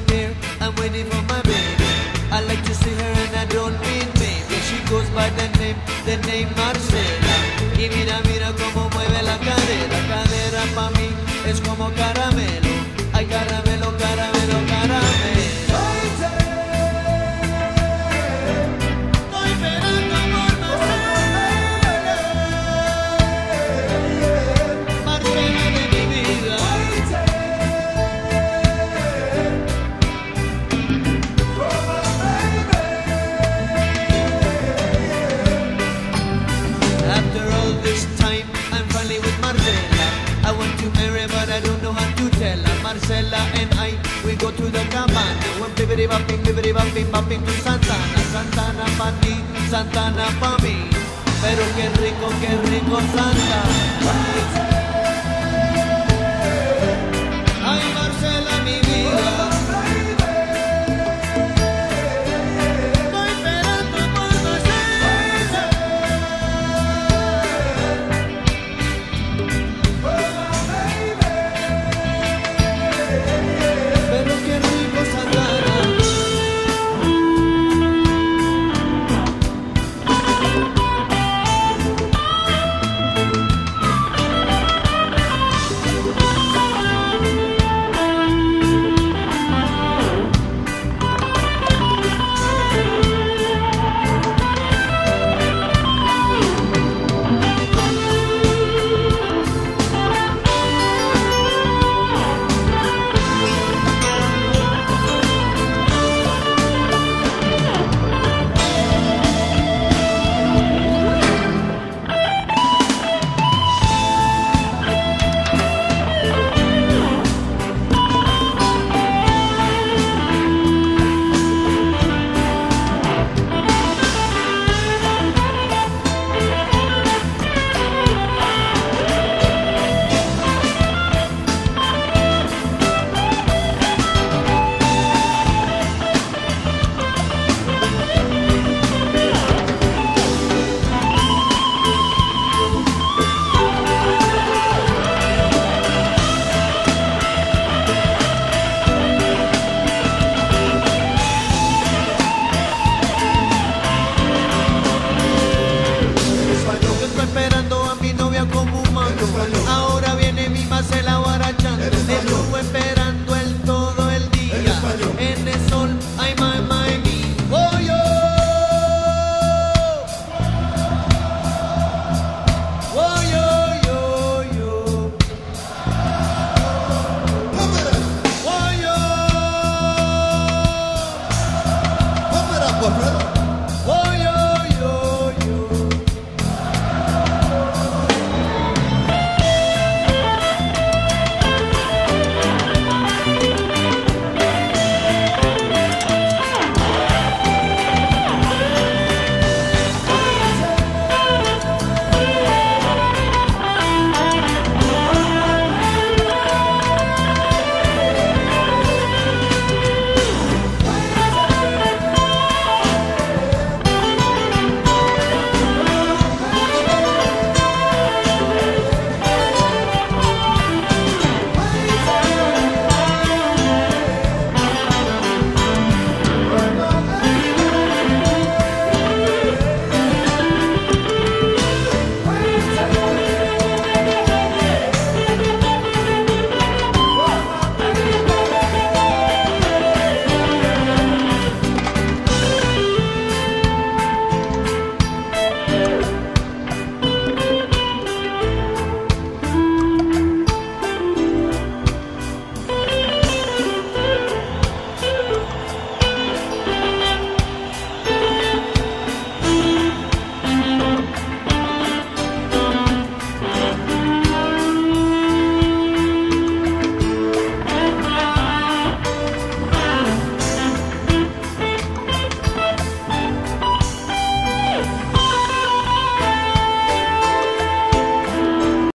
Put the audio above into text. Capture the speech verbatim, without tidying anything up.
dear, I'm waiting for my baby. I like to see her and I don't mean maybe. She goes by the name, the name Marcela. Y mira, mira cómo mueve la cadera. Cadera pa' mí es como caramelo. Ay, caramelo, caramelo, caramelo. I want to marry but I don't know how to tell her. Marcela and I, we go to the cabana. We're bibbidi bopping, bibbidi bopping, bopping to Santana. Santana pa' ti, Santana pa' mí. Pero qué rico, qué rico Santa.